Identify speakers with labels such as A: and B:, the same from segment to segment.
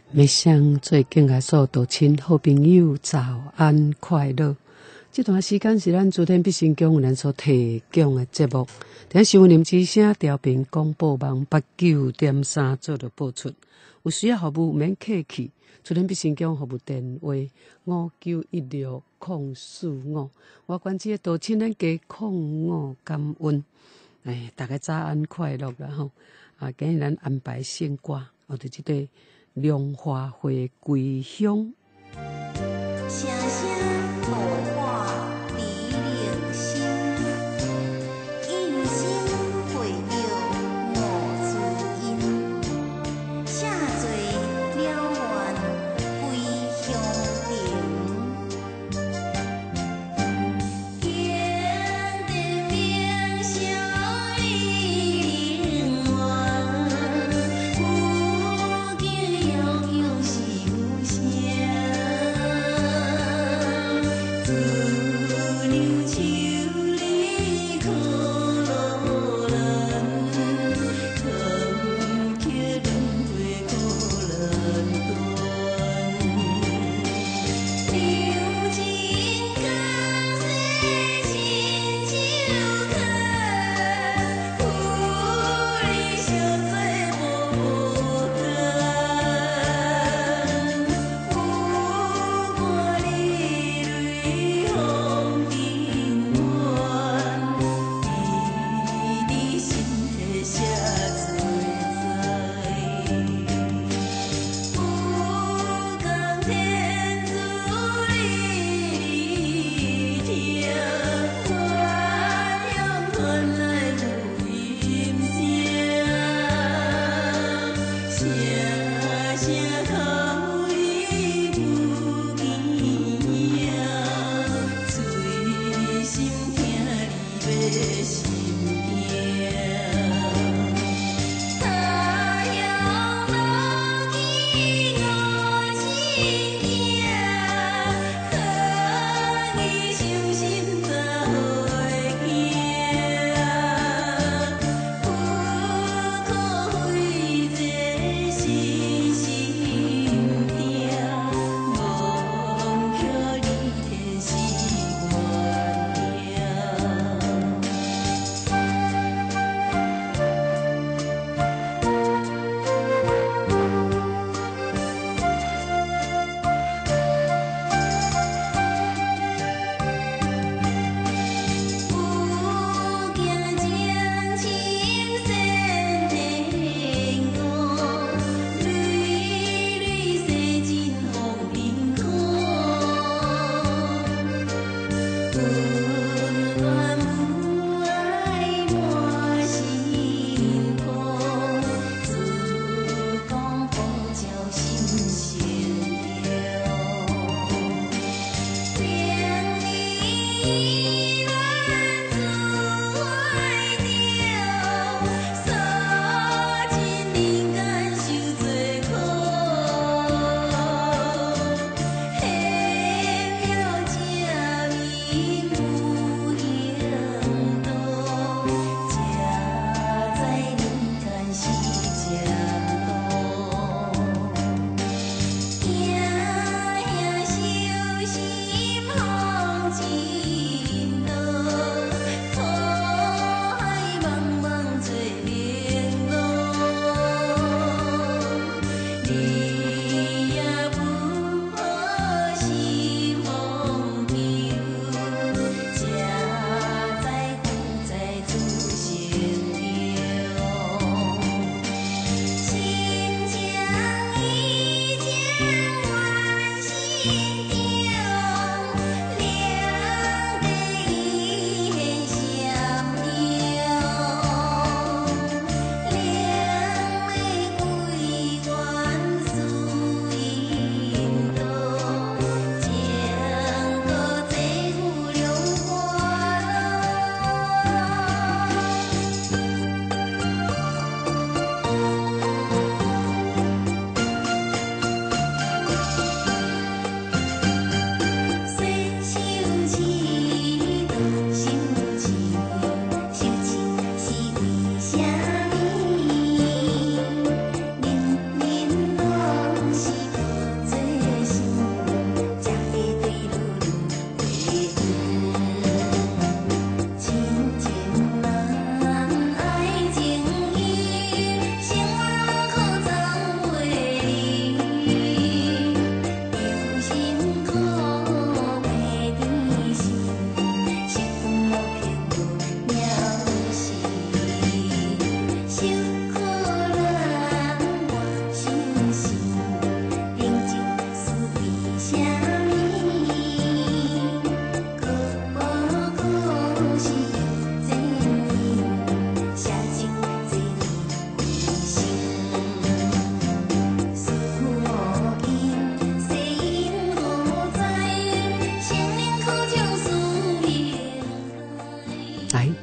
A: 每想做敬爱所有亲好朋友早安快乐。这段时间是咱主天必成宫咱所提供的节目。等新闻之声调频广播网89.3做着播出。有需要服务免客气，主天必成宫服务电话5916-045。我关这道亲咱加05感恩。大家早安快乐啦吼！今日咱安排献歌，就这个龙华会归乡。
B: 声声度化离灵心，应声会有无自因，下罪了愿归乡庭。天地明相依灵愿，有敬悠悠是有声。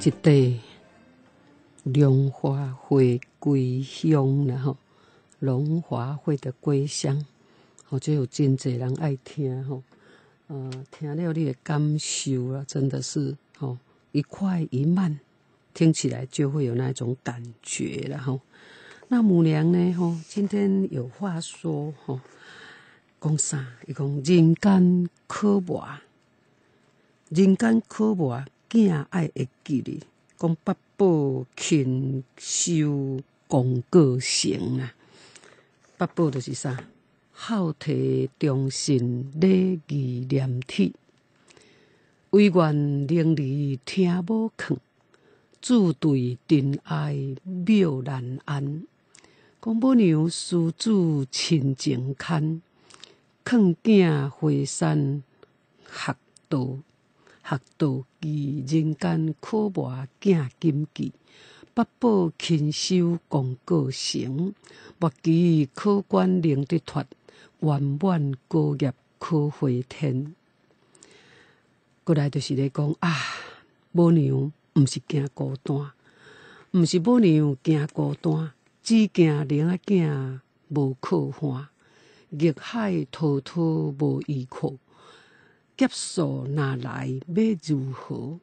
A: 一块龙华会归乡啦吼，龙华会的归乡，吼，这有真侪人爱听吼，听了你的感受啦，真的是吼一快一慢，听起来就会有那种感觉了吼。那母娘呢吼，今天有话说吼，讲啥？伊讲人间可磨，人间可磨，囝爱会记哩。讲八宝勤修功过成啊，八宝就是啥？好摕忠信礼义廉耻，唯愿伶俐听母劝，自对真爱妙难安。讲母娘思子亲情牵，劝囝回山学道。学道义，人间可磨囝谨记，八宝勤修功过成，莫期考官能得脱，圆满高业可回天。过来就是咧讲啊，母娘毋是惊孤单，毋是母娘惊孤单，只惊灵仔囝无靠岸，逆海滔滔无依靠。劫数哪来要如何？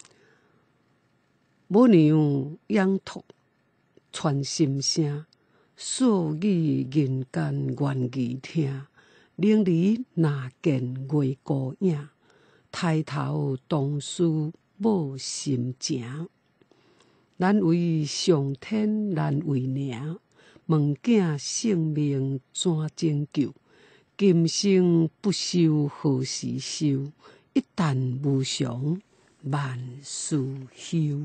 A: 母娘仰托传心声，素语人间愿意听。伶俐哪见月孤影？抬头当思母心情。难为上天难为娘，问囝性命怎拯救？今生不修何时修？一旦无常万事休。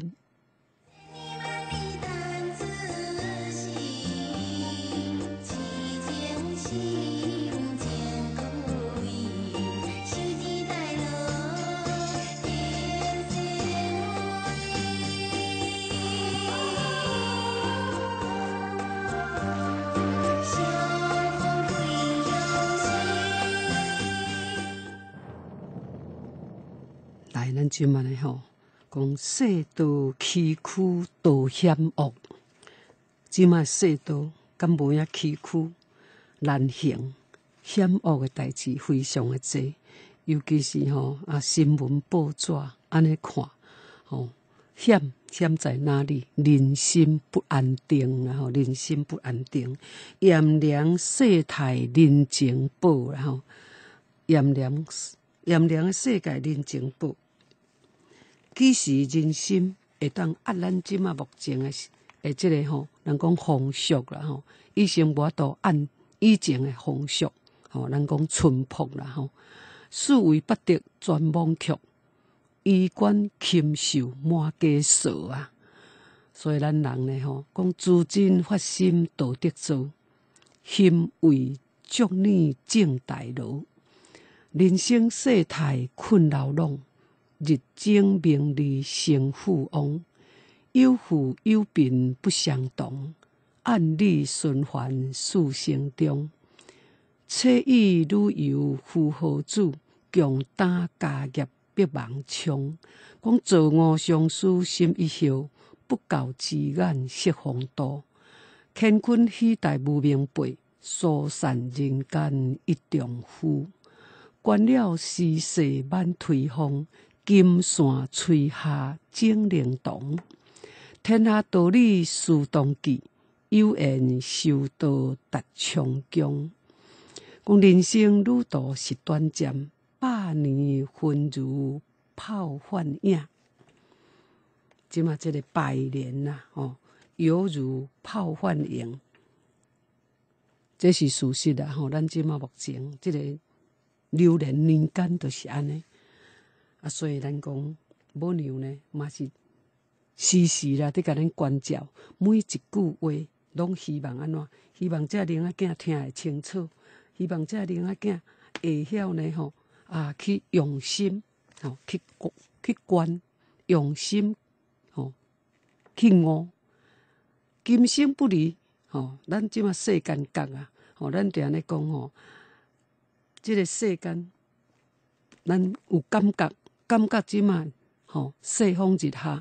A: 来，咱即满咧吼，讲世道崎岖道险恶，即满世道敢无遐崎岖难行，险恶的代志非常的多，尤其是吼新闻报纸安尼看，吼险在哪里？人心不安定啦吼，人心不安定，炎凉世态人情薄啦吼，炎凉的世界人情薄。几时人心会当压咱即马目前的即个吼，人讲风俗啦吼，以前无法度按以前的风俗吼，人讲淳朴啦吼，士为不得专忘却，衣冠禽兽满街扫啊。所以咱人呢吼，讲自真发心道德做，心为足念正大路，人生世态困扰拢。日精名利成富翁，有富有贫不相同，按理循环事成中。恻意旅游赴何处？强打家业必忘冲。讲造恶上师心一笑，不教之眼识风度。乾坤喜代无明白，疏散人间一丈夫。关了时势满推风。金线垂下整灵童，天下道理殊当记，有缘修道达长江。讲人生旅途是短暂，百年魂如泡幻影。即嘛，这个百年呐，犹如泡幻影，这是事实啦。咱即嘛目前这个流连人间就是安尼。所以咱讲母娘呢，嘛是时时啦，伫甲咱关照，每一句话拢希望安怎？希望这灵仔囝听会清楚，希望这灵仔囝会晓呢去用心去观，用心去悟，今生不离咱即马世间觉啊，咱定咧讲即个世间，咱有感觉即马世风日下，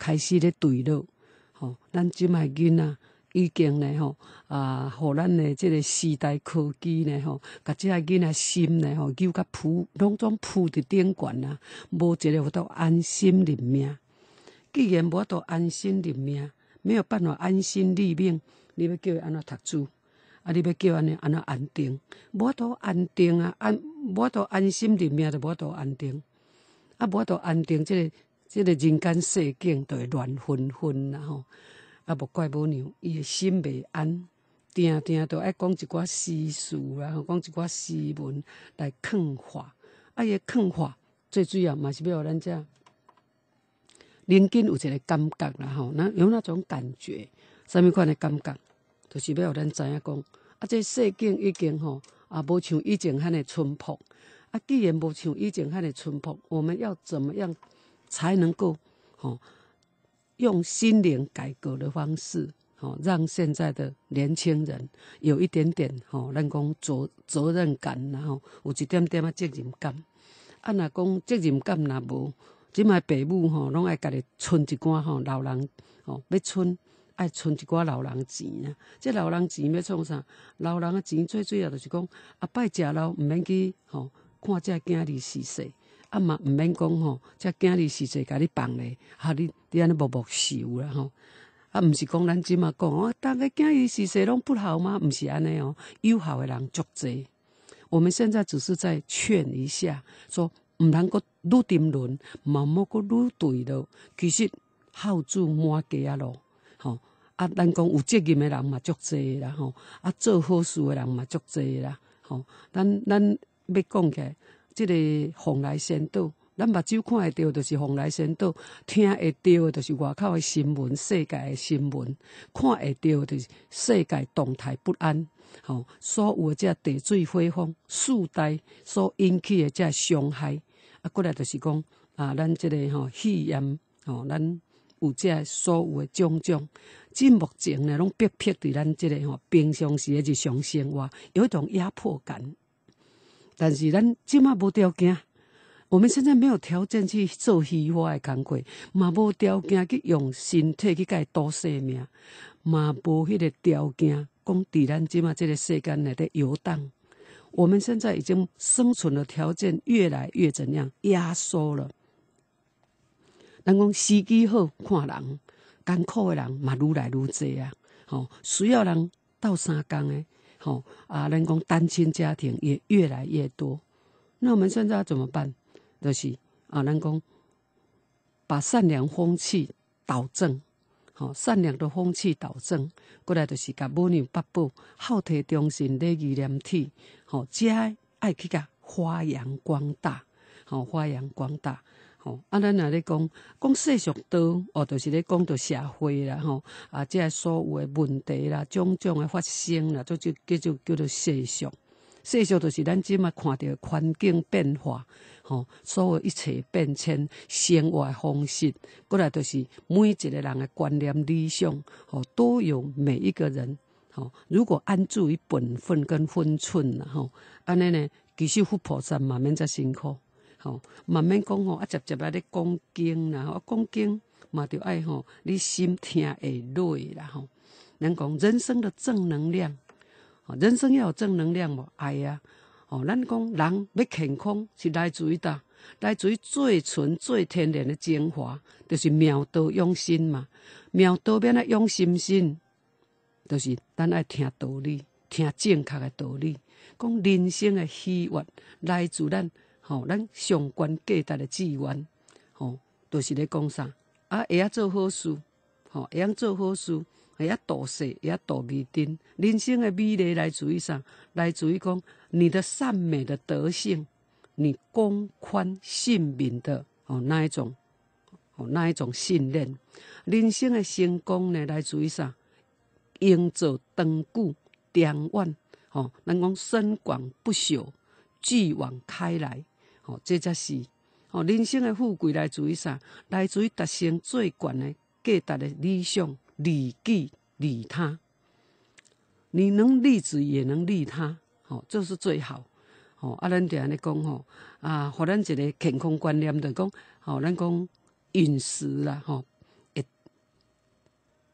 A: 开始咧对落，咱即卖囡仔已经呢互咱的即个时代科技呢甲即个囡仔心呢揪甲扑，拢总扑伫顶悬啊，无一个有法度安心立命。既然无法度安心立命，没有办法安心立命，你要叫伊安怎读书？你要叫安怎安定？无法度安定啊，无法度安心立命，就无法度安定。无法度安定，即个人间世境就会乱纷纷啦无怪母娘，伊的心袂安，定定都爱讲一寡诗词啦，讲一寡诗文来劝化。伊的劝化最主要嘛是要互咱遮人间有一个感觉啦有那种感觉，啥物款的感觉，就是要互咱知影讲，这世境已经无像以前遐尼淳朴。既然无像以前遐尼淳朴，我们要怎么样才能够用心灵改革的方式，让现在的年轻人有一点点咱讲责任感，然后有一点点责任感。若讲责任感若无，即卖爸母拢爱家己存一寡老人要存爱存一寡老人钱啊。这老人钱要创啥？老人的钱最主要就是讲拜食老毋免去看这囝儿逝世。嘛毋免讲这囝儿逝世，甲你放咧，你安尼默默受啦毋是讲咱即马讲逐个囝儿逝世拢不好吗？毋是安尼有效的人足济。我们现在只是在劝一下，说毋通阁愈沉沦，嘛莫阁愈对了。其实好主满街啊咯，咱讲有责任的人嘛足济啦做好事的人嘛足济啦咱要讲起来。这个蓬莱仙岛，咱目睭看会到，就是蓬莱仙岛；听会到的，就是外口的新闻、世界的新闻；看会到的，就是世界动态不安。所有的这地水火风四大所引起的这伤害，过来就是讲咱这个肺炎，咱有这所有的种种，即目前呢，拢逼迫伫咱这个平常时的日常生活，有一种压迫感。但是咱即马无条件，我们现在没有条件去做虚华的工课，嘛无条件去用身体去甲伊赌性命，嘛无迄个条件讲伫咱即马这个世间内底游荡。我们现在已经生存的条件越来越怎样压缩了。咱讲时机好看人，艰苦的人嘛愈来愈济啊，需要人斗相共的。咱讲单亲家庭也越来越多，那我们现在要怎么办？就是咱讲把善良风气导正，善良的风气导正，过来就是甲母娘八宝好摕忠信礼义廉耻，这爱去甲发扬光大，发扬光大。咱若咧讲世俗道，就是咧讲到社会啦，这所有的问题啦，种种的发生啦，叫做世俗。世俗就是咱即马看到环境变化，所有一切变迁，生活的方式，过来就是每一个人的观念理想，都有每一个人，如果安住于本分跟分寸啦，安尼呢，其实佛菩萨嘛免遮辛苦。慢慢讲接接来咧讲经啦，讲经嘛就爱你心听会落啦咱讲人生的正能量，人生要有正能量无爱啊，咱讲人要健康是来自于哪？来自于最纯最天然的精华，就是妙道养心嘛。妙道要来养心心，就是咱爱听道理，听正确的道理。讲人生的喜悦来自咱。咱上悬价值的志愿，就是咧讲啥会晓做好事，会晓做好事，会晓度世，会晓度微珍。人生的美丽来自于啥？来自于讲你的善美的德性，你公宽信民的那一种信任。人生的成功呢，来自于啥？营造长久长远，咱讲深广不朽，继往开来。这才是人生的富贵来自于啥？来自于达成最悬的价值的理想，利己利他。你能利己也能利他，这是最好。咱就安尼讲互咱一个健康观念，就讲咱讲饮食啦，会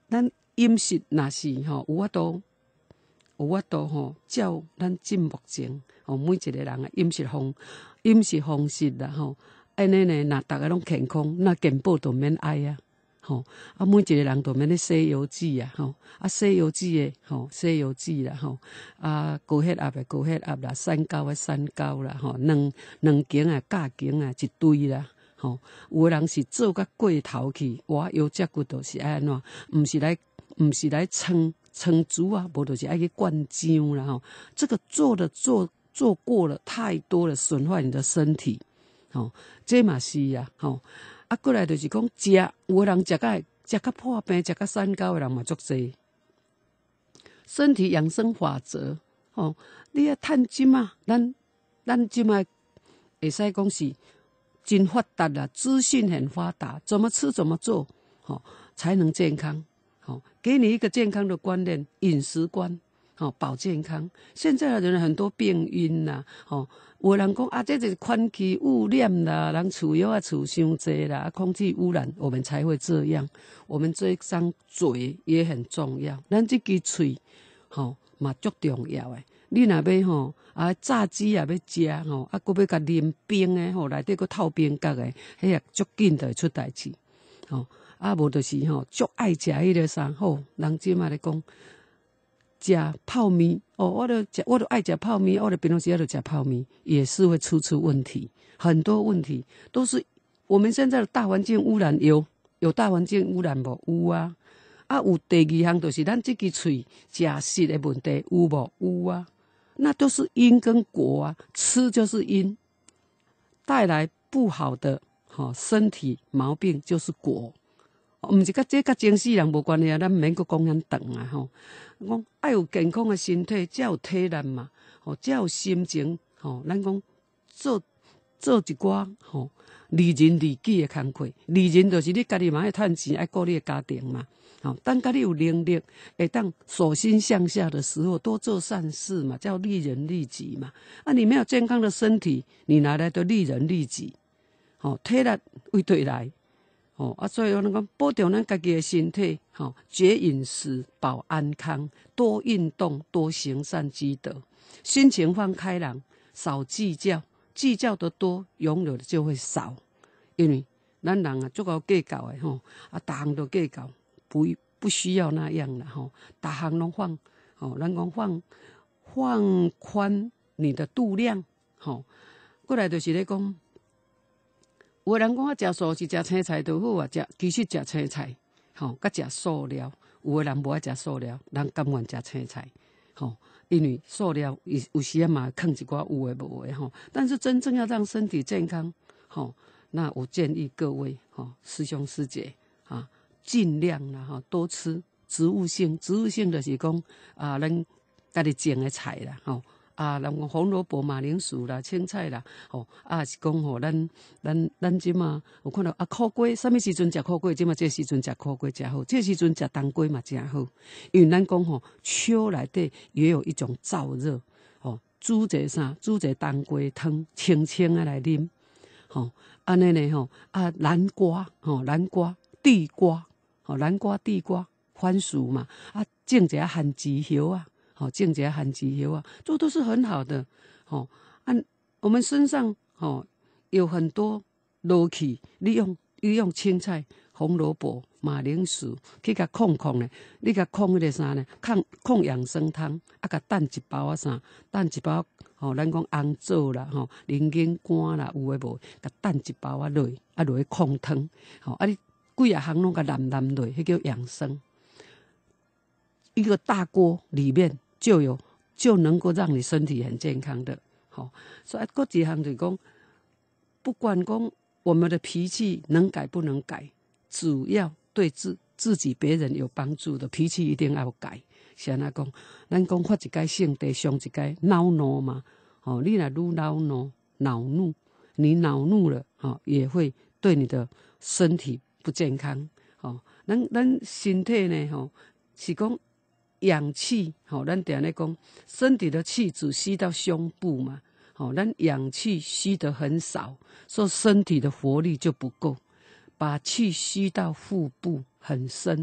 A: 咱饮食若是吼有法度吼，照咱进目前吼每一个人的饮食方式啦吼，安尼呢，若大家拢健康，那健保就免爱啊。吼，啊，每一个人都免咧洗油脂啊，吼，啊，洗油脂的吼，洗油脂啦，吼，啊，高血压的高血压啦，三高的三高啦，吼，两斤啊，价斤啊，一堆啦，吼，有的人是做甲过头去，哇，腰脊骨都是安怎，毋是来撑猪啊，无就是爱去灌浆啦，吼，这个做过了太多了，损坏你的身体，吼，这嘛是啊，吼。啊，过来就是讲食，有的人食甲破病、食甲三高的人嘛足济。身体养生法则，吼，你啊趁即啊，咱即啊会使讲是真发达啦，资讯很发达，怎么吃怎么做，吼，才能健康，吼，给你一个健康的观念，饮食观，吼，保健康。现在的人很多病因啦，吼。有人讲啊，这就是空气污染啦，人厝药啊厝伤济啦，空气污染，我们才会这样。我们这张嘴也很重要，咱这支嘴，吼嘛足重要诶。你若要吼啊炸鸡也要食吼，啊搁要甲啉冰诶吼，内底搁透冰角诶，迄也足紧就会出代志。吼啊无就是吼足爱食迄个啥吼，人即马咧讲。食泡面哦，我都爱食泡面，我的平常时就食泡面，也是会出问题，很多问题都是我们现在的大环境污染有大环境污染无？有啊，啊有第二项就是咱这支嘴食食的问题有无？有啊，那都是因跟果啊，吃就是因，带来不好的身体毛病就是果。毋是这甲前世人无关系啊，咱毋免阁讲遐长啊吼。讲爱有健康的身体，才有体力嘛，吼，才有心情，吼。咱讲做一寡吼利人利己的工课，利人就是你家己嘛爱趁钱，爱顾你的家庭嘛。吼，当家己有能力，会当手心向下的时候，多做善事嘛，叫利人利己嘛。啊，你没有健康的身体，你哪来的利人利己？吼，体力为对来。哦啊，所以我讲保重咱家己的身体，吼，节饮食，保安康，多运动，多行善积德，心情放开朗，少计较，计较的多，拥有的就会少。因为咱人啊，足够计较的吼，啊，逐项都计较，不需要那样了吼，逐项拢放，吼，咱讲放宽你的度量，吼，过来就是咧讲。有的人讲我食素是食青菜就好啊，其实食青菜，吼，甲食素料。有的人无爱食素料，人甘愿食青菜，吼，因为素料有时啊嘛放一寡有的无的吼。但是真正要让身体健康，吼，那我建议各位吼师兄师姐啊，尽量啦哈多吃植物性就是讲啊，咱家己种的菜啦，吼。啊，人讲红萝卜、马铃薯啦、青菜啦，吼啊是讲吼，咱即嘛有看到啊苦瓜，什么时阵食苦瓜？即嘛这时阵食苦瓜真好，这时阵食冬瓜嘛真好。因为咱讲吼，秋内底也有一种燥热，吼煮一个冬瓜汤，清清啊来啉，吼安尼呢吼啊南瓜地瓜，吼南瓜地瓜番薯嘛啊种一下番薯叶啊。好，种一下番薯叶啊，这都是很好的。好，我们身上有很多罗气，利用青菜、红萝卜、马铃薯去甲控呢。你甲控迄个啥呢？控养生汤，啊，甲蛋一包啊啥？蛋一包，咱讲红枣啦，人参干啦，有诶无？甲蛋一包啊落，去控汤。你几啊项拢甲淋落，迄叫养生。一个大锅里面。就能够让你身体很健康的，好，所以各几项就是讲，不管讲我们的脾气能改不能改，只要对自己别人有帮助的脾气一定要改。是安怎讲？咱讲发一届性地上一届恼怒嘛，你若愈恼怒，你恼怒了，也会对你的身体不健康。咱身体呢，是讲。氧气，咱常咧讲，身体的气只吸到胸部嘛，咱氧气吸得很少，所以身体的活力就不够。把气吸到腹部很深，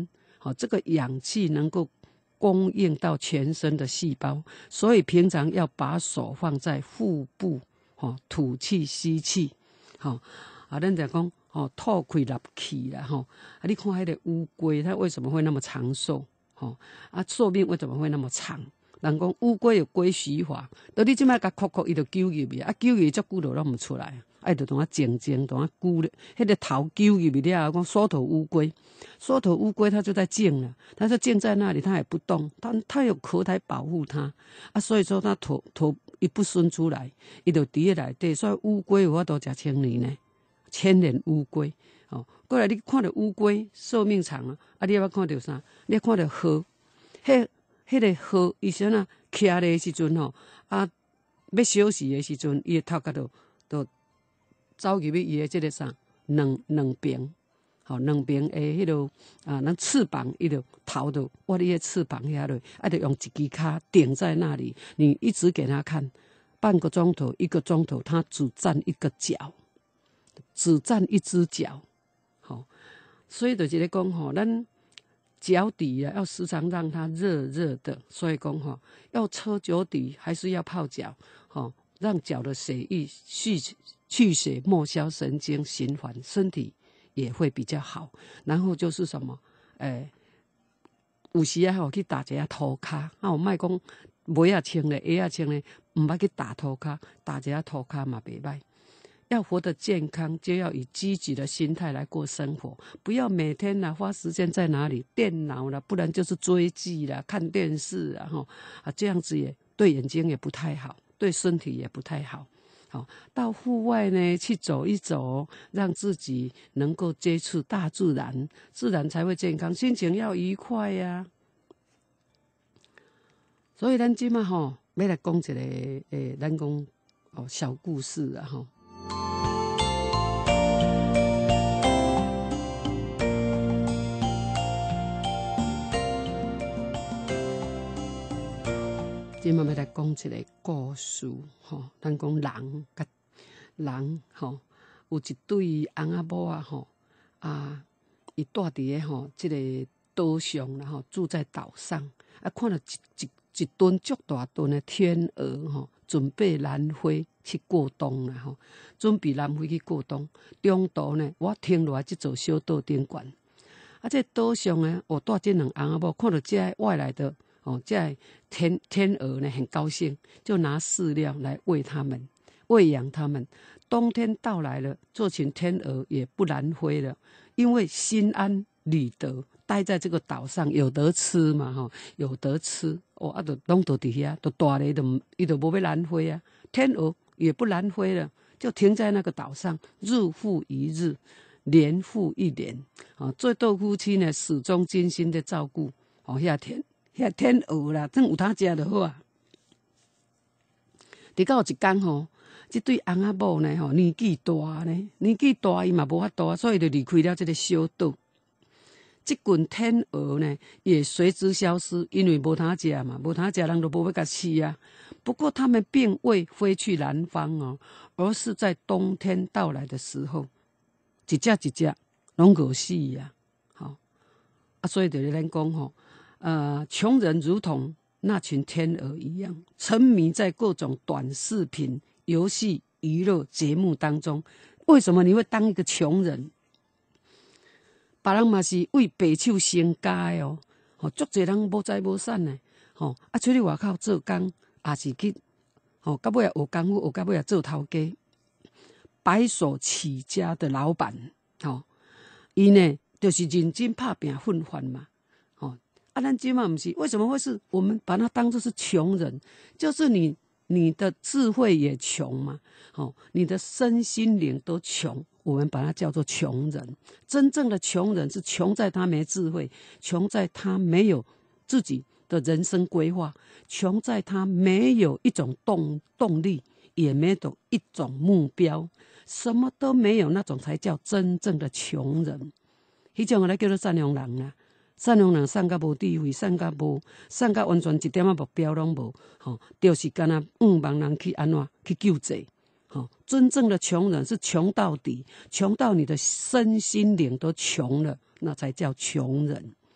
A: 这个氧气能够供应到全身的细胞，所以平常要把手放在腹部，吐气吸气，咱就讲吐气纳气啦，你看那个乌龟，它为什么会那么长寿？寿命为什么会那么长？人讲乌龟有龟须法，到你即摆甲哭哭，伊就揪入去，揪入去足久都拢唔出来，就当啊静静，当啊咕咧，迄个头揪入去了，讲缩头乌龟，缩头乌龟它就在静了，它就静在那里，它也不动，它有壳来保护它，所以说它头一不伸出来，伊就伫个内底，所以乌龟有法度食千年呢，千年乌龟。过来你看到乌龟寿命长啊，你要看到啥？你看到河，迄个河，伊先啊，徛咧时阵要休息的时阵，伊的头壳就走入去伊的这个啥两边，两边的迄落咱翅膀，伊就头就我你的翅膀遐落，就用一支脚顶在那里，你一直给他看，半个钟头、1个钟头，他只站一个脚，只站一只脚，所以就是咧讲咱。脚底要时常让它热热的，所以讲要搓脚底还是要泡脚，让脚的血液去血末梢神经循环，身体也会比较好。然后就是什么，有时去打一下涂骹，我莫讲袜仔穿咧，鞋仔穿咧，唔捌去打涂骹，打一下涂骹嘛袂歹。要活得健康，就要以积极的心态来过生活，不要每天花时间在哪里电脑啦，不然就是追剧啦、看电视啦，这样子也对眼睛也不太好，对身体也不太好。到户外呢去走一走，让自己能够接触大自然，自然才会健康，心情要愉快呀。所以咱今嘛要来讲一个咱讲小故事啊今嘛要来讲一个故事，咱讲人，有一对翁仔某伊住伫个这个岛上啦，住在岛上，看到一吨足大吨的天鹅，准备南飞去过冬啦，准备南飞去过冬，中途呢，我停落来这座小岛顶悬，这岛上呢，住这两翁仔某，看到这外来的。这天鹅呢很高兴，就拿饲料来喂养它们。冬天到来了，这群天鹅也不南飞了，因为心安理得，待在这个岛上有得吃嘛，有得吃，就拢在底下，都大了，伊就无要南飞啊。天鹅也不南飞了，就停在那个岛上，日复一日，年复一年。这对夫妻呢，始终精心的照顾遐天鹅啦，真有通食就好啊。直到有一天这对翁仔某呢年纪大伊嘛无法度，所以就离开了这个小岛。这群天鹅呢也随之消失，因为无通食嘛，无通食人就无要甲吃啊。不过他们并未飞去南方而是在冬天到来的时候，一只一只拢饿死啊。所以就是咱讲穷人如同那群天鹅一样，沉迷在各种短视频、游戏、娱乐节目当中。为什么你会当一个穷人？别人嘛是为白手兴家的足侪人无财无产的出去外口做工，也是去到尾学功夫，学到尾做头家，白手起家的老板伊呢就是认真打拼奋发嘛。咱今嘛不是，为什么会是我们把它当作是穷人？就是你的智慧也穷嘛，你的身心灵都穷，我们把它叫做穷人。真正的穷人是穷在他没智慧，穷在他没有自己的人生规划，穷在他没有一种动力，也没有一种目标，什么都没有，那种才叫真正的穷人。迄种叫做善良人啊。善良人善甲无智慧，善甲完全一点目标拢无，就是干那帮人去安怎去救济。真正的穷人是穷到底，穷到你的身心灵都穷了，那才叫穷人。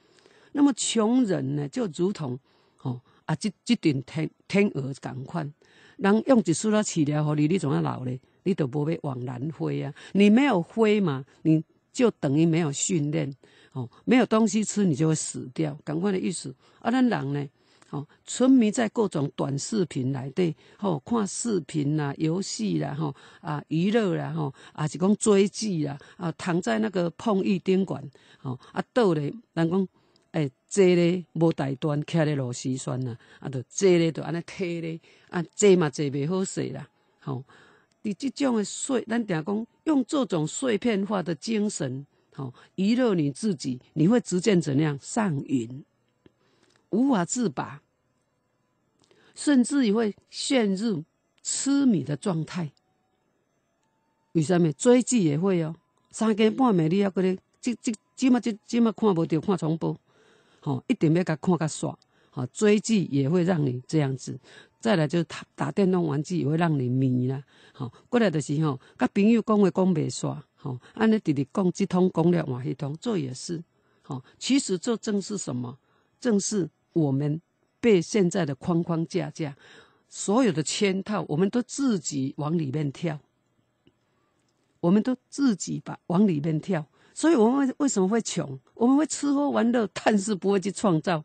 A: 那么穷人呢，就如同这顿天鹅同款，人用一束饲料给你，你怎样老咧？你都不会往南飞啊！你没有飞嘛，你就等于没有训练没有东西吃，你就会死掉。赶快的意思啊！咱人呢，沉迷在各种短视频内底，看视频啦、游戏啦，娱乐啦，是讲追剧啦，躺在那个碰浴顶管，倒咧，人讲。坐咧无大段，徛咧螺丝栓啦，就坐咧就安尼摕咧，坐嘛坐袂好势啦，伫这种的咱定讲用这种碎片化的精神，娱乐你自己，你会逐渐怎样上瘾，无法自拔，甚至于会陷入痴迷的状态。为什么追剧也会3更半暝你还搁咧，即马看无着看重播。一定要甲看甲煞，追剧也会让你这样子，再来就是打电动玩具也会让你迷啦，过来就是甲朋友讲话讲袂煞，安尼直直讲这通讲了换迄通，这也是，其实这正是什么？正是我们被现在的框框架所有的圈套，我们都自己往里面跳，我们都自己往里面跳。所以我们为什么会穷？我们会吃喝玩乐，但是不会去创造，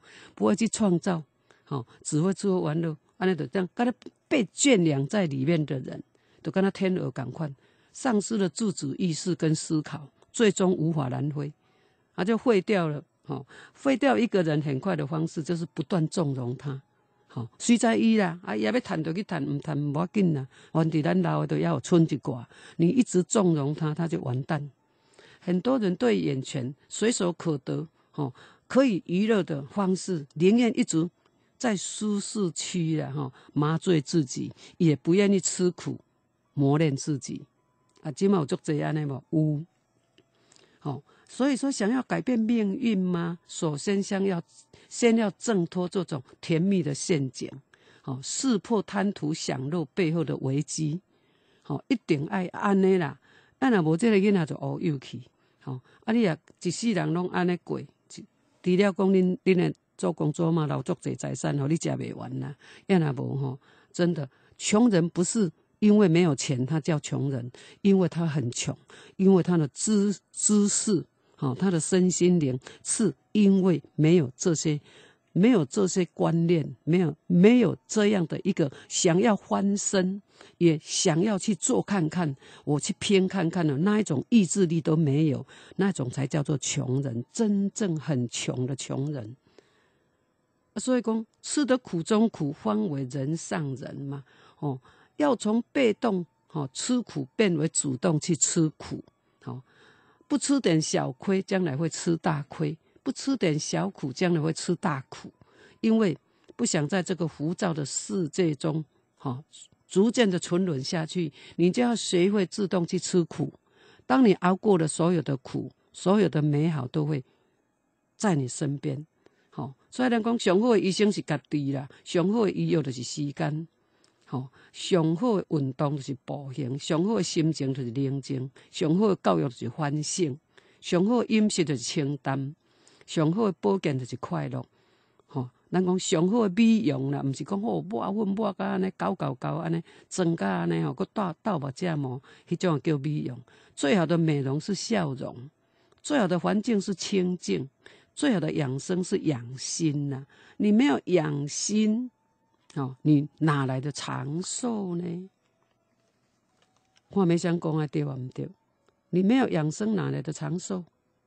A: 只会吃喝玩乐。安尼就这样，跟他被圈养在里面的人，就跟他天鹅同款，丧失了自主意识跟思考，最终无法南飞，就废掉了。废掉一个人很快的方式，就是不断纵容他。随在伊啦，也要谈就去谈，唔谈唔要紧啦。反正咱老的都要有存一挂，你一直纵容他，他就完蛋。很多人对眼前随手可得可以娱乐的方式，宁愿一直在舒适区麻醉自己，也不愿意吃苦磨练自己。现在有很多这样的吗？有。所以说，想要改变命运吗？首先先要挣脱这种甜蜜的陷阱，识破贪图享乐背后的危机。一定要安尼啦，咱若无这个囡仔就乌有去。你也一世人拢安尼过，除了讲恁的祖公祖妈留足侪财产，你食袂完啦。要若无真的穷人不是因为没有钱他叫穷人，因为他很穷，因为他的知识，他的身心灵是因为没有这些观念，没有这样的一个想要翻身，也想要去做看看，我去拼看看的那一种意志力都没有，那种才叫做穷人，真正很穷的穷人。所以讲，吃得苦中苦，方为人上人嘛。要从被动吃苦变为主动去吃苦。不吃点小亏，将来会吃大亏。不吃点小苦，将来会吃大苦，因为不想在这个浮躁的世界中，逐渐的沉沦下去，你就要学会自动去吃苦。当你熬过了所有的苦，所有的美好都会在你身边。虽然讲上好的医生是家己啦，上好的医药就是时间，上好的运动就是步行，上好的心情就是宁静，上好的教育就是反省，上好的饮食就是清淡。上好的保健就是快乐，咱讲上好的美容啦，毋是讲抹粉抹甲安尼搞安尼，装甲安尼佮倒目遮毛，迄种叫美容。最好的美容是笑容，最好的环境是清净，最好的养生是养心呐。你没有养心，你哪来的长寿呢？看没想讲对啊，唔对？你没有养生，哪来的长寿？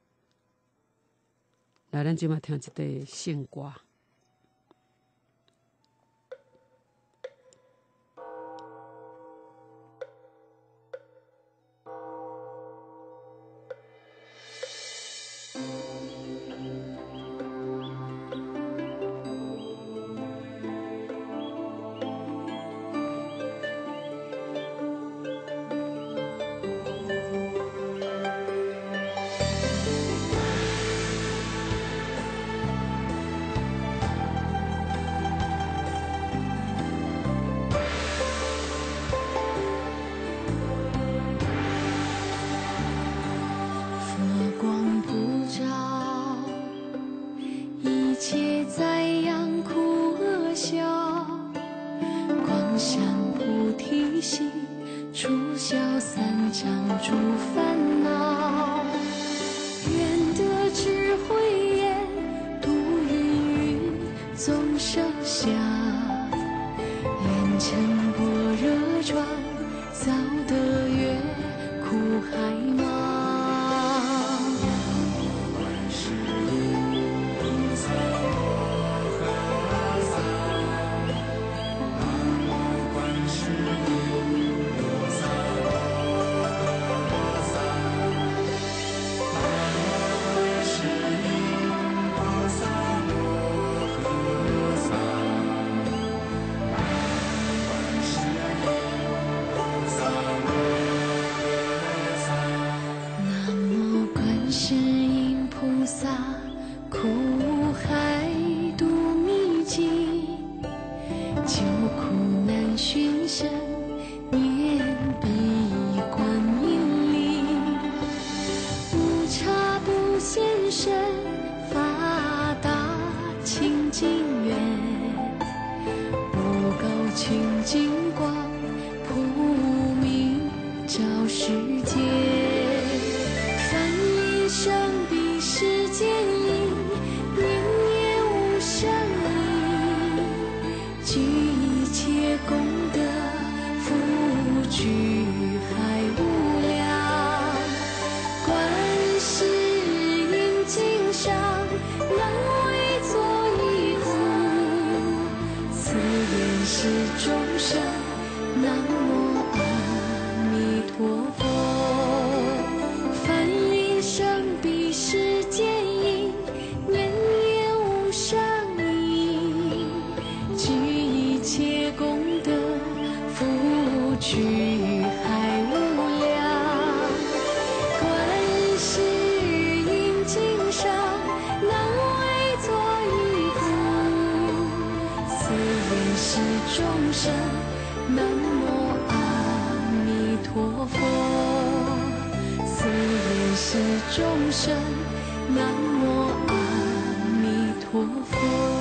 A: 来，咱即马听一段圣歌。
C: 山菩提心，除消三障诸烦恼。愿得智慧眼，度芸芸众生相。愿成般若庄，早得越苦海茫。苦海度秘境，救苦难寻声，念彼观音灵。无差不现身，发大清净愿，不高清净光，普明照世界。梵音声彼世间音，念念无生意，具一切功德，福聚海无量。观世音经上，能为作一壶，此言是众生。南无阿弥陀佛。梵音声彼世间音，念念无生意，具一切功德，福聚海无量。观世音经上，能为作一壶，此言是众生。南无阿弥陀佛。此言是众生。南无阿弥陀佛。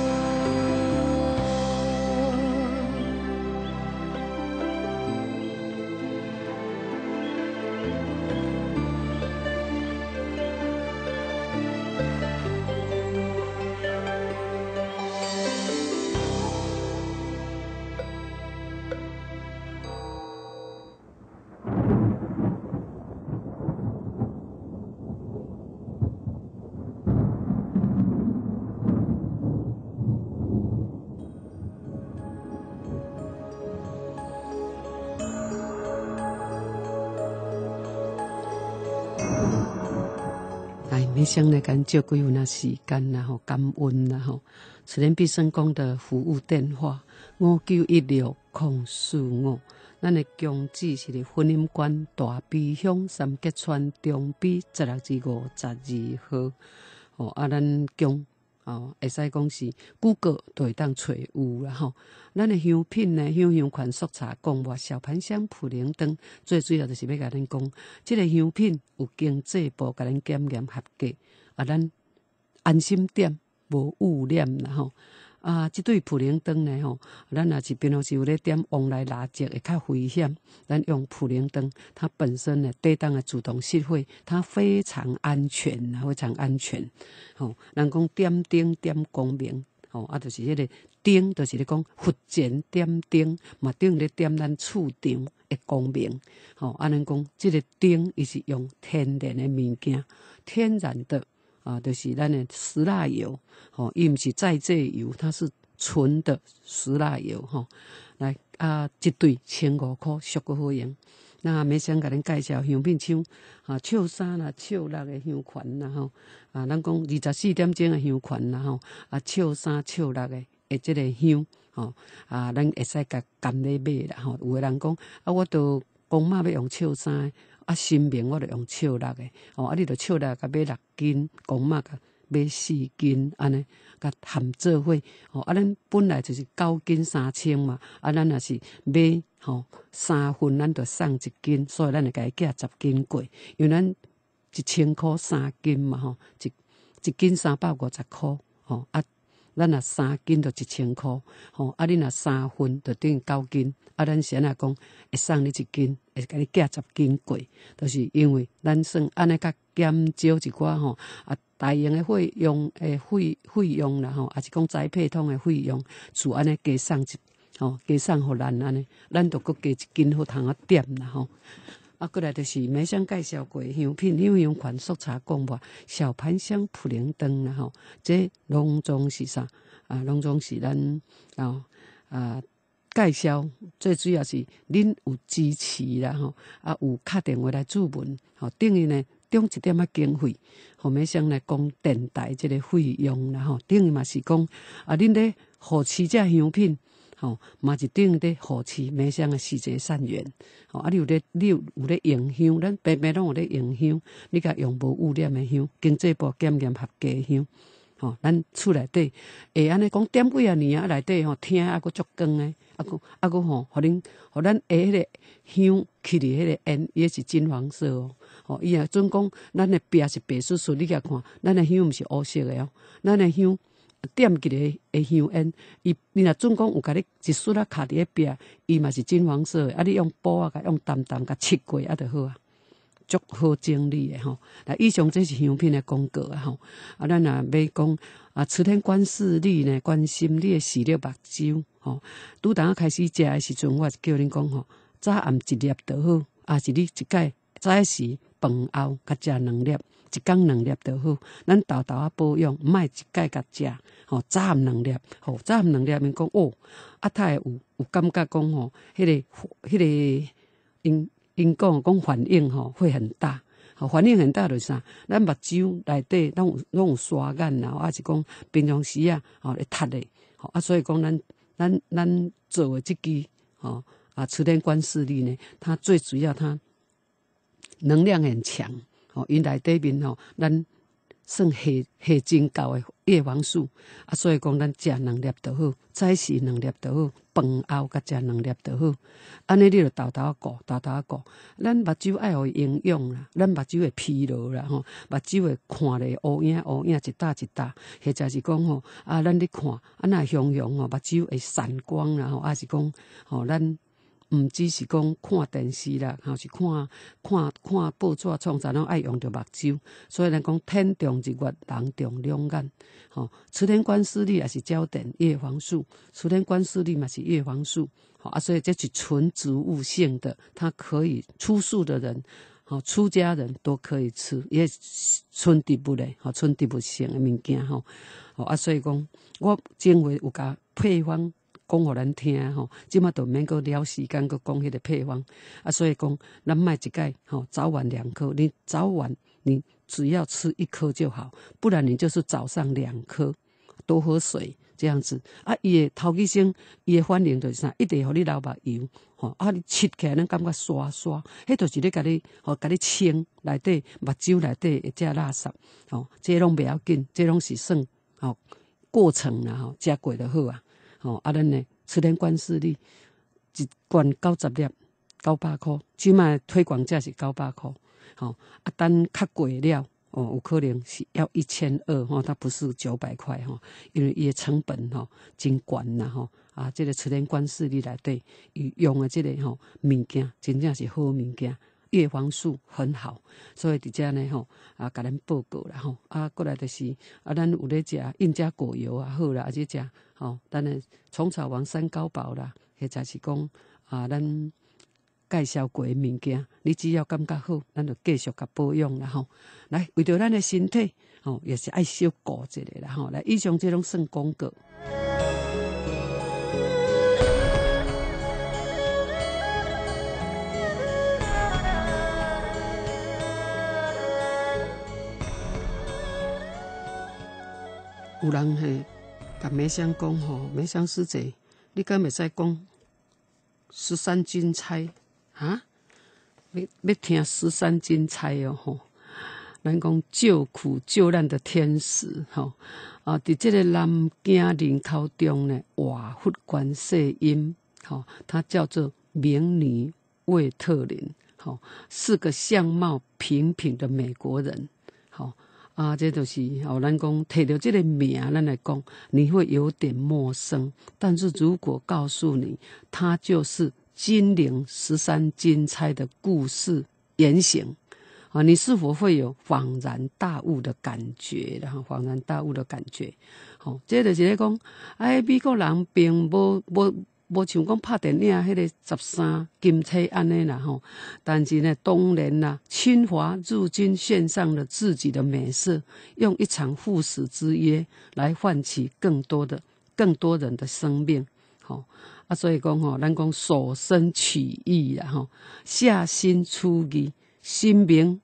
A: 你想来干借几分时间啦吼，感恩啦吼。慈莲必胜宫的服务电话5916-045，咱的宗旨是伫婚姻馆大悲乡三吉村中埤16至52号。哦，啊，咱宫会使讲是Google都会当找有啦吼。咱的香品呢，香款速茶、贡丸、小盘香、普灵灯，最主要就是要甲咱讲，即个香品有经济部甲咱检验合格，啊，咱安心点，无污染啦吼。啊，即对普灵灯呢吼，咱若是平常时有咧点往来蜡烛会较危险，咱用普灵灯，它本身呢低档的自动熄火，它非常安全，非常安全。吼，人讲点灯点光明。吼，啊，就是迄个灯，就是咧讲佛前点灯，嘛等于咧点咱厝场的光明。吼，啊，咱讲即个灯，伊是用天然的物件，天然的啊，就是咱的石蜡油。吼，伊毋是再制油，它是纯的石蜡油。吼，来啊，一对1500块，俗个好用。那没想甲恁介绍香品厂啊，笑3啦、笑6的香款啦吼，啊，咱讲24点钟的香款啦吼，啊，笑3、笑6的即个香吼，啊，咱会使甲甘咧买啦吼。有个人讲啊，我都公妈要用笑3的，啊，新明我就用笑6的，哦，啊，你就笑6甲买6斤，公妈甲买4斤，安尼甲含做伙。哦，啊，咱本来就是9斤3000嘛，啊，咱若是买吼3份，咱就送1斤，所以咱会甲伊寄10斤过，因为咱1000块3斤嘛吼，一斤350块，吼啊， 咱若3斤就1000块，吼，啊，你若3份就等于9斤，啊，咱先来讲会送你1斤，会甲你寄10斤过，就是因为咱算安尼较减少一寡吼，啊，大型的费用啦吼，也是讲宅配通的费用，就安尼加送加送互咱安尼，咱就搁加1斤好通点啦吼。啊，过来就是梅香介绍过香品，香款速茶贡丸、小盘香普灵灯啦吼，这拢总是啥啊？拢总是咱介绍，最主要是恁有支持啦吼，啊有打电话来注文，吼，等于呢中一点经费，互梅香来讲电台这个费用啦吼，等于嘛是讲啊，恁咧互持这香品。吼，嘛是等于咧护持梅香的施节善缘。吼，啊，你有咧用香，咱平平拢有咧用香，你甲用无污染的香，经济部检验合格的香。吼，咱厝内底会安尼讲点几啊年啊，内底吼听啊佫足光诶，啊佫吼，互咱下迄个香去伫迄个烟，伊是金黄色哦。吼，伊也准讲咱的壁是白雪雪，你甲看，咱的香毋是乌色的哦，咱的香。点起个的香烟，你若准讲有甲你一束啊卡伫咧壁，伊嘛是金黄色的，啊你用布啊甲用淡淡甲漆过啊就好啊，足好整理的吼。那以上这是香品的广告啊吼，啊咱若要讲啊，慈天观世力呢，关心你的视力目睭吼。拄当开始食的时阵，我是叫恁讲吼，早暗1粒就好，啊是你一摆早时饭后甲食2粒。一天2粒就好，咱豆豆啊保养，莫一摆甲食，吼早暗2粒，吼早暗2粒，因讲哦，啊他会有感觉讲吼，迄个因讲反应吼会很大，吼反应很大就是啥？咱目睭内底拢有沙眼啦，还是讲平常时啊，吼会塌的，吼啊，所以讲咱做的这支吼啊慈天观世力呢，它最主要它能量很强。因内底面吼，咱算下真高的叶黄素啊，所以讲咱食2粒就好，早时2粒就好，饭后甲食2粒就好。安尼你就豆豆顾，咱目睭爱有营养啦，咱目睭会疲劳啦吼，目睭会看咧乌影一搭一搭，或者是讲吼啊，咱咧看啊那雄吼，目睭会散光啦吼，啊是讲吼咱。毋只是讲看电视啦，还是看报纸创啥拢爱用着目睭，所以咱讲天重日月，人重两眼。吼，慈天观世力也是焦点叶黄素，慈天观世力嘛是叶黄素，好啊，所以这是纯植物性的，它可以出素的人，好出家人都可以吃，也纯植物嘞，好纯植物性的物件吼，好啊，所以讲我前回有甲配方。讲互咱听吼，即马都免阁了时间阁讲迄个配方啊，所以讲咱卖一盖吼，早晚2颗，你早晚你只要吃1颗就好，不然你就是早上2颗，多喝水这样子啊。伊的头起先，伊的反应就是啥，一定互你流目油吼，啊你切起来咱感觉刷，迄就是咧甲你清内底目睭内底的这垃圾吼，这拢不要紧，这拢是算吼过程啦吼，食过就好啊。吼啊，咱呢慈天观世力一罐90粒900块，即卖推广价是900块。吼啊，等较贵了哦，有可能是要1200吼，它不是900块吼，因为伊的成本吼真悬啦吼啊，这个慈天观世力内底用的这个吼物件，真正是好物件。叶黄素很好，所以伫遮呢吼啊，甲咱报告啦吼啊，过来就是啊，咱有咧食印加果油啊好啦，啊即食吼，咱的虫草王3高宝啦，或者是讲啊，咱介绍过的物件，你只要感觉好，咱就继续甲保养啦吼。来，为着咱的身体吼，也是爱小顾一下啦吼。来，以上这种算广告。有人嘿，甲梅香讲吼，梅香师姐，你敢袂使讲13金钗啊？要听13金钗哦吼。咱讲救苦救难的天使吼啊，伫这个南京人口中呢，瓦佛观世音吼，它叫做明尼魏特林吼，是个相貌平平的美国人吼。 这就是咱讲摕到这个名，咱来讲，你会有点陌生。但是如果告诉你，它就是金陵13金钗的故事原型，你是否会有恍然大悟的感觉？然后恍然大悟的感觉，这就是咧讲，美国人并无像讲拍电影迄个13金钗安尼啦吼，但是呢，当然啦，侵华入侵献上了自己的美色，用一场赴死之约来唤起更多人的生命，所以讲咱讲舍身取义啦吼，下心出义，心明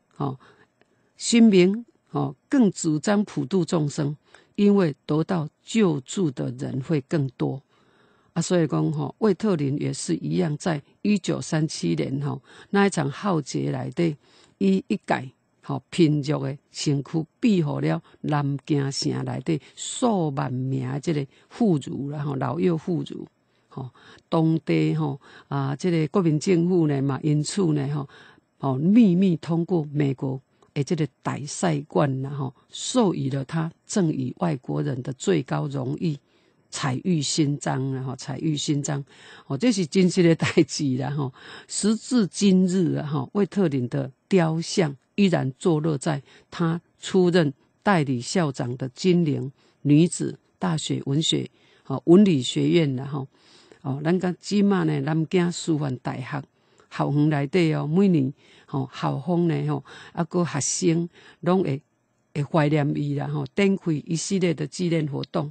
A: 更主张普度众生，因为得到救助的人会更多。所以讲魏特林也是一样，在1937年那一场浩劫内底，伊一改贫弱的身躯，庇护了南京城内底数万名的这个妇孺啦，老幼妇孺。当地这个国民政府呢嘛，因此呢秘密通过美国的这个大使馆啦，授予了他赠予外国人的最高荣誉。彩玉勋章啦，彩玉勋章，这是真实的代志啦，时至今日啊，魏特林的雕像依然坐落在他出任代理校长的金陵女子大学文理学院啦，咱甲即马呢，南京师范大学校园内底每年校方呢个学生拢会怀念伊啦，展开一系列的纪念活动。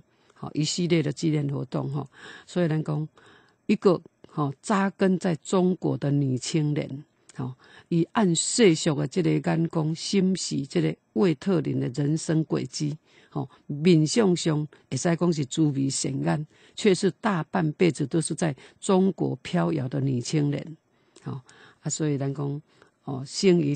A: 所以咱讲一个扎根在中国的女青年，以按世俗的这个眼光审视这个魏特林的人生轨迹，面相上会使讲是珠眉显眼，却是大半辈子都是在中国飘摇的女青年，所以咱讲生于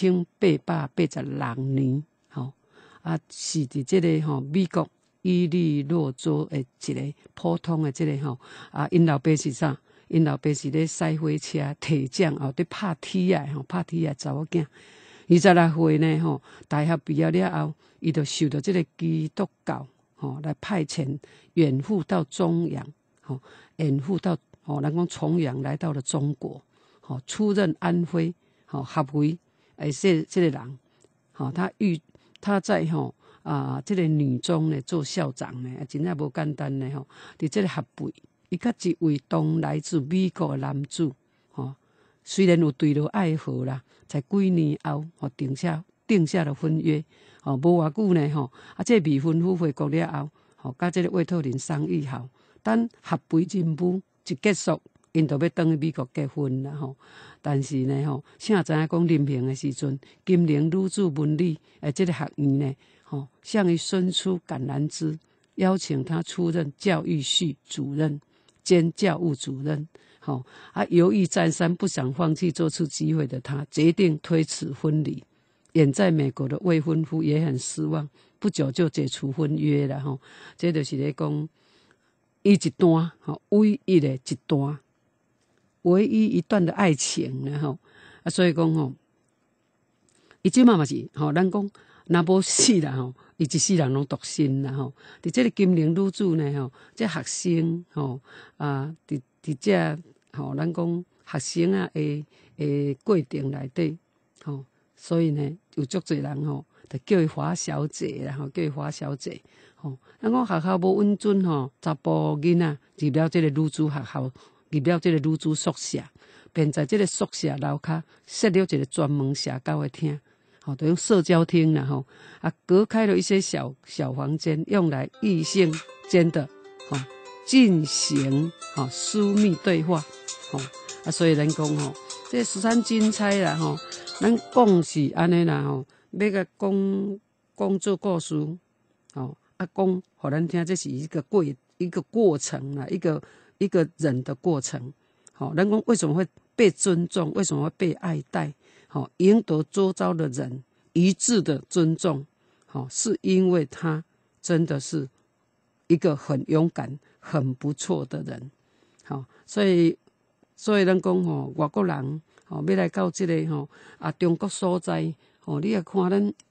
A: 1886年，是伫这个美国。伊利诺州的一个普通的这个因老爸是啥？因老爸是咧驶火车提奖伫拍铁的查某囝。26岁呢大学毕业了后，伊就受到这个基督教来派遣远赴到中央，咱讲重阳来到了中国，出任安徽合肥这个人，他在这个女中呢做校长呢，真正无简单呢伫这个合肥，伊甲一位同来自美国的男子，虽然有对落爱河啦，在几年后定下了婚约，无偌久呢这未婚夫回国了后，甲这个魏特林商议后，等合肥任务一结束，因就要返去美国结婚啦但是呢谁知影讲临行的时阵，金陵女子文理这个学院呢。向伊伸出橄榄枝，邀请他出任教育系主任兼教务主任。犹豫再三，不想放弃做出机会的他，决定推迟婚礼。远在美国的未婚夫也很失望，不久就解除婚约了。这就是咧讲，伊一段唯一的一段，唯一一段的爱情了所以讲伊即嘛是咱讲。若无死啦伊一世人拢独身啦伫这个金陵女子呢这学生伫这咱讲学生的过程内底所以呢有足侪人就叫伊华小姐啦叫伊华小姐咱讲学校无允准查甫囡仔入了这个女子学校，入了这个女子宿舍，便在这个宿舍楼骹设了一个专门社交的厅。就用社交厅啦隔开了一些小房间，用来异性间的进行私密对话所以咱讲这13金钗啦咱讲是安尼啦要甲讲做故事讲互咱听，这是一个过程啦，一个人的过程咱讲为什么会被尊重，为什么会被爱戴赢得周遭的人一致的尊重，是因为他真的是一个很勇敢、很不错的人。所以咱讲外国人要来到这个中国所在你也看咱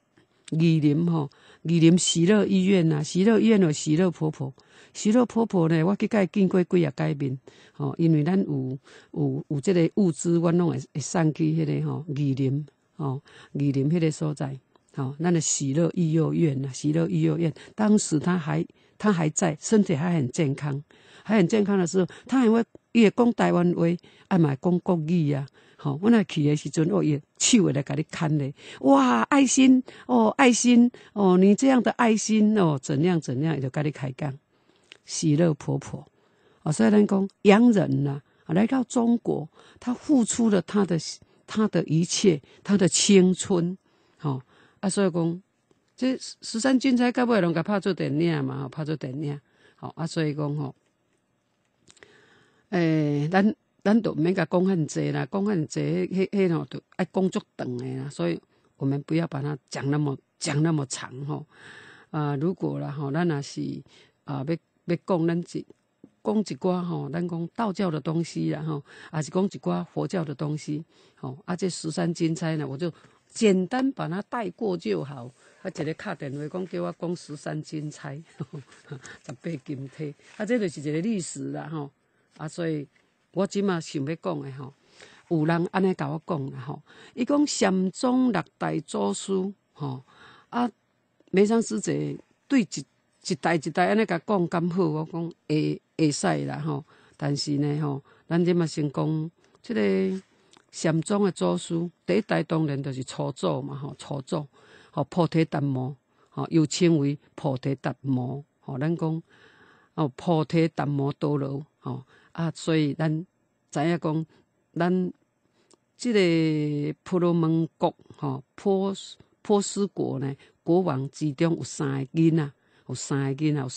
A: 宜林吼，宜林喜乐医院啊，喜乐医院有喜乐婆婆。喜乐婆婆呢，我去甲伊见过几啊改面，吼，因为咱有即个物资，阮拢会送去迄个吼宜林，吼宜林迄个所在，吼，咱的喜乐育幼院啊，喜乐育幼院，当时他还在，身体还很健康，的时候，他还会伊会讲台湾话，啊嘛会讲国语啊。吼，我那去的时阵，伊手会来甲你牵咧，哇，爱心哦，爱心哦，你这样的爱心哦，怎样，伊就甲你开讲。喜乐婆婆，所以咱讲洋人呐，来到中国，他付出了他的一切，他的青春，所以讲这13军差到尾拢甲拍做电影嘛，拍做电影，所以讲吼，咱都免甲讲很济啦，讲很济，迄吼都爱讲足长的啦，所以我们不要把它讲那么长吼。如果啦吼，咱若是要讲咱讲一寡吼，咱讲道教的东西啦吼，还是讲一寡佛教的东西，这13金钗呢，我就简单把它带过就好。一个敲电话讲叫我讲13金钗，18金体，这就是一个历史啦吼。所以我即马想要讲的吼，有人安尼甲我讲啦吼，伊讲禅宗6代祖师吼，梅山师姐对一代安尼甲讲敢好，我讲会使啦吼。但是呢吼，咱即马先讲即个禅宗的祖师，第一代当然就是初祖嘛吼，初祖菩提达摩，又称为菩提达摩，咱讲菩提达摩多罗，所以咱知影讲，咱即个婆罗门国波斯国呢，国王之中有3个囡仔。有生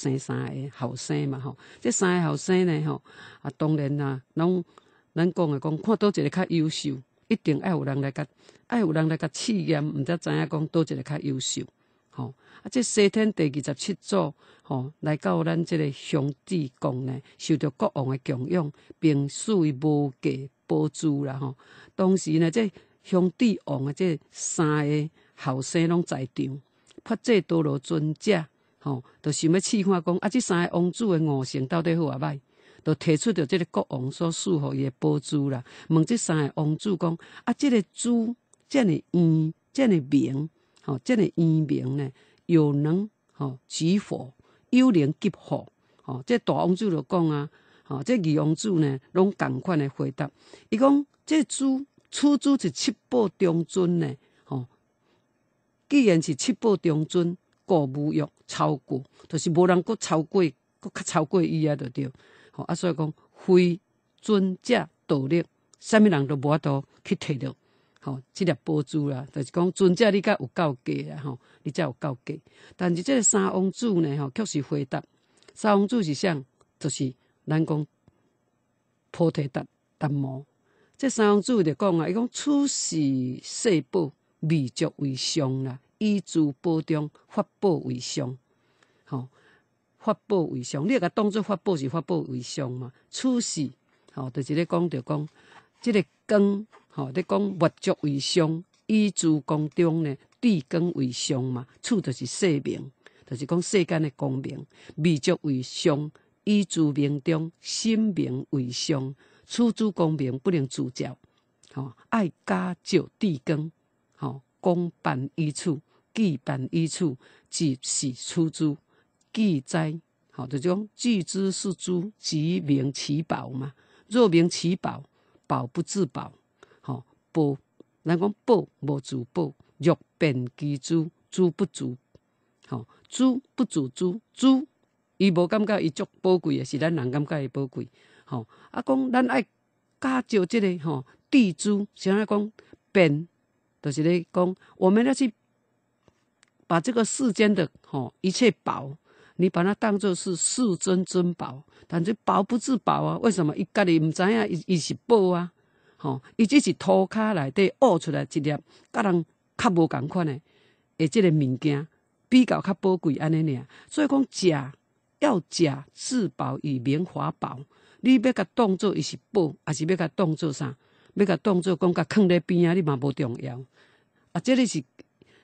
A: 3个后生嘛吼，这3个后生呢当然啦，咱讲的讲，看倒一个较优秀，一定爱有人来甲试验，毋则知影讲倒一个较优秀，这西天第27祖来到咱这个兄弟宫呢，受到国王的供养，并赐予无价宝珠啦吼。当时呢，这兄弟王的这3个后生拢在场，发这多罗尊者。就想要试看讲这3个王子的悟性到底好啊歹，就提出着这个国王所赐予伊的宝珠啦。问这3个王子讲这个珠这么圆，这么明，这么圆明呢，有能举火，有能急火。这大王子就讲这二王子呢，拢同款的回答。伊讲这珠此珠是7宝中尊呢，既然是7宝中尊。故无欲超过，就是无人佫超过，佫较超过伊就对。所以讲非尊者道力，啥物人都无法度去摕到。这粒宝珠啦，就是讲尊者你才有够价啦，你才有够价。但是这个3王子呢，却是回答3王子是啥？就是咱讲菩提达摩。这3王子就讲伊讲此是世宝，未足为上啦。依诸宝中，法宝为上，法宝为上，你甲当作法宝是法宝为上嘛？此事，就是咧讲着讲，即个光，咧讲物足为上，依诸光中呢，地光为上嘛。此就是世明，就是讲世间的光明，未足为上，依诸明中，心明为上。此诸光明不能自照，爱加照地光，光办依处。既办依处，即是出诸既哉，就讲既知是诸，即名其宝嘛。若名其宝，宝不自宝。宝，咱讲宝无自宝，欲变其珠，珠不自。珠不自珠，珠伊无感觉伊足宝贵的，是咱人感觉伊宝贵。讲咱爱加照这个地珠，是安讲变，就是咧讲我们要去。把这个世间的一切宝，你把它当作是世尊珍宝，但是宝不自宝啊！为什么？伊家己唔知影，伊是宝啊！伊只是涂骹内底挖出来一粒，甲人较无共款的，这个物件比较较宝贵安尼尔。所以讲假要假自宝以明华宝，你要甲当作伊是宝，还是要甲当作啥？要甲当作讲甲囥咧边啊？你嘛无重要啊！这个是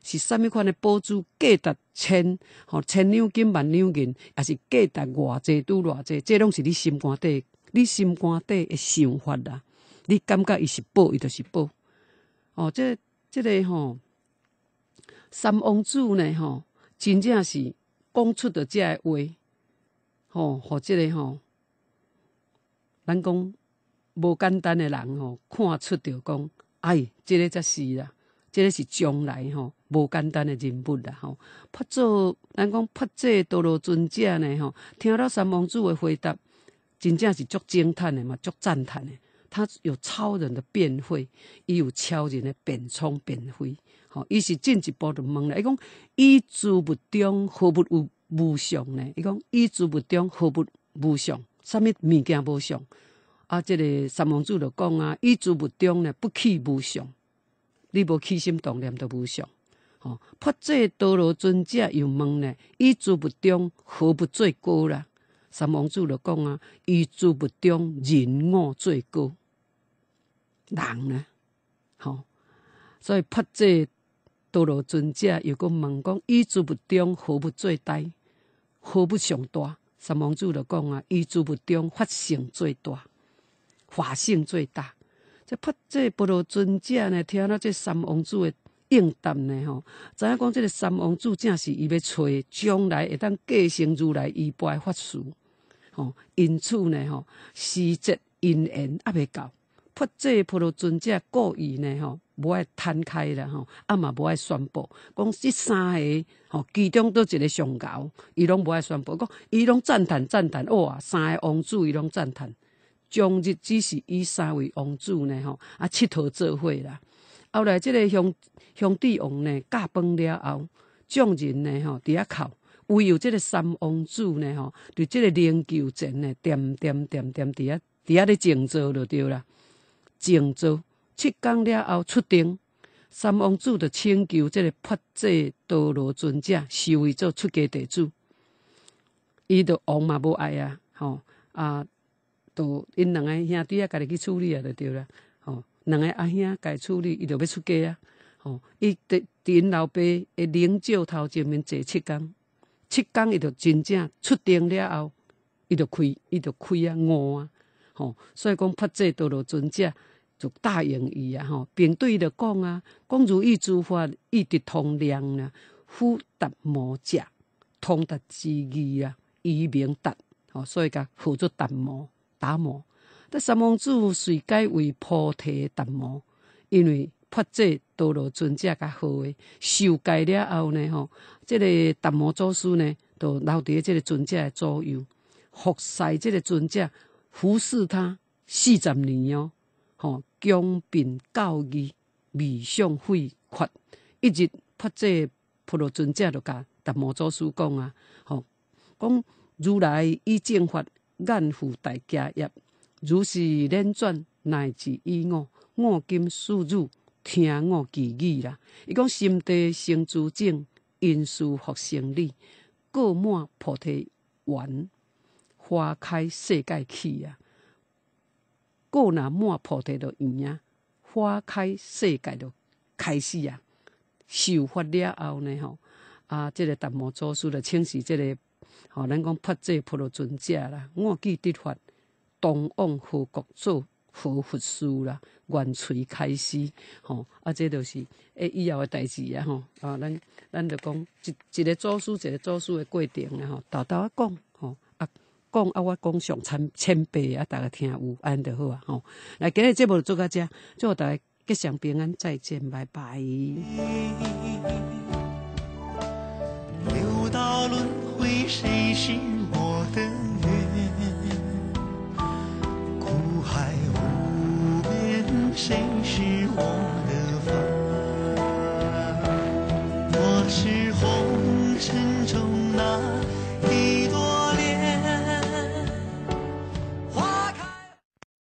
A: 是啥物款的宝珠，价值千两金万两银，也是价值偌济拄偌济，这拢是你心肝底的想法啦。你感觉伊是宝，伊就是宝。这个三王子呢真正是讲出着这个话，互这个咱讲无简单的人看出着讲，这个才是啦，这个是将来无简单的人物啦咱讲佛这多罗尊者呢听到三王子的回答，真正是足惊叹的嘛，足赞叹的。他有超人的辩慧，伊有超人的辩聪辩慧。伊是进一步就问了，伊讲以诸物中何物有无相呢？伊讲以诸物中何物无相？啥物物件无相？这个三王子就讲以诸物中呢不起无相，你无起心动念就无相。佛这多罗尊者又问呢，以诸物中何物最高啦？三王子就讲以诸物中人我最高。人呢，所以佛这多罗尊者又讲问讲，以诸物中何物最大？何物上大？三王子就讲以诸物中法性最大，法性最大。这佛这多罗尊者呢，听到这三王子的应答呢，知影讲这个三王子正是伊要找将来会当继承如来衣钵的法师。因此呢，时节因缘还未到。佛这婆罗尊者故意呢，无爱摊开啦，嘛无爱宣布，讲这三个其中倒一个上高，伊拢无爱宣布，讲伊拢赞叹，哇，三个王子伊拢赞叹，将日只是以三位王子呢，佚佗做伙啦。后来这个兄弟王呢，驾崩了后，众人呢，伫遐哭，唯有这个三王子呢，对这个灵柩前呢，点伫遐咧静坐就对啦。静坐7天了后出定，三王子就请求这个佛这多罗尊者收为做出家弟子。伊就王嘛无爱就因两个兄弟家己去处理就对啦。两个阿兄家处理，伊就要出家伊伫因老爸的灵柩头前面坐7天，7天伊就真正出定了后，伊就开悟所以讲佛这多罗尊者就答应伊并对伊就讲讲如意诸法，义得通量啦，夫达摩者，通达之义伊名达所以甲号做达摩。但三王子遂改为菩提达摩，因为佛这多罗尊者甲号的受戒了后呢，这个达摩祖师呢，就留伫这个尊者的左右，服侍这个尊者，服侍他40年恭宾教义，未上废缺。一日佛这婆罗尊者就甲达摩祖师讲讲如来以正法眼负大家业，如是连转乃至以我今示汝听我其语啦。伊讲心地生诸正，因事复成理，过满菩提园，花开世界去过若满菩提就园花开世界就开始受法了后呢这个达摩祖师就请示这个咱讲佛这婆罗尊者啦，我既得法，当往何国做何佛事啦，愿随开示这就是以后的代志咱就讲一个祖师的过程豆豆讲讲我讲上谦卑大家听有安就好来，今日节目就做到这，祝大家吉祥平安，再见，拜拜。
D: 六道轮回，谁是我的缘？苦海无边，谁是我